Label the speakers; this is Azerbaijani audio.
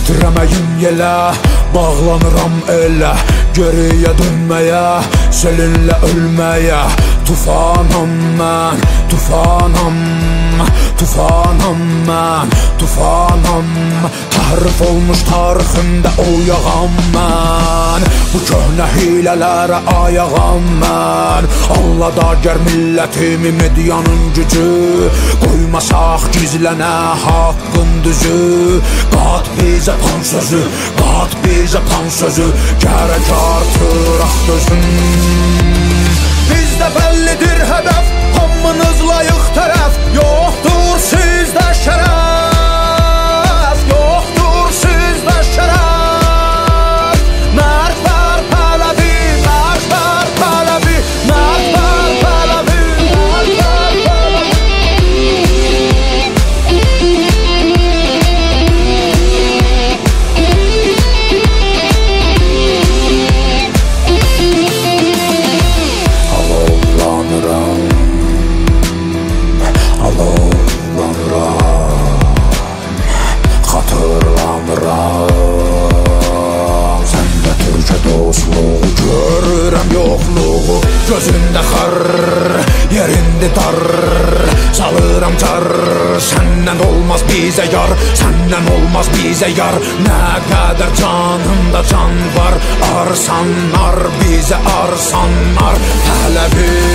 Speaker 1: Titrəməyim yelə, bağlanıram elə, geriyə dönməyə, seninlə ölməyə. Tufanam mən, tufanam, tufanam mən, tufanam. Təhrif olmuş tariximdə oyağam mən, bu köhnə hilələrə ayağam mən. Allada gər millətimi medyanın gücü, qoymasaq gizlənə haqqın düzü. Qat bizə pan sözü, qat bizə pan sözü, gərək artıraq dözüm. Bizdə bəllidir hədəf, hamınız layıq tərəf, yoxdur sizdə şərəf, yoxdur sizdə şərəf. Mərd var Pələvi, mərd var Pələvi, mərd var Pələvi, mərd var Pələvi. Gözündə xar, yerində dar, salıram car. Səndən olmaz bizə yar, səndən olmaz bizə yar. Nə qədər canımda can var, arsanlar bizə arsanlar. Pələvi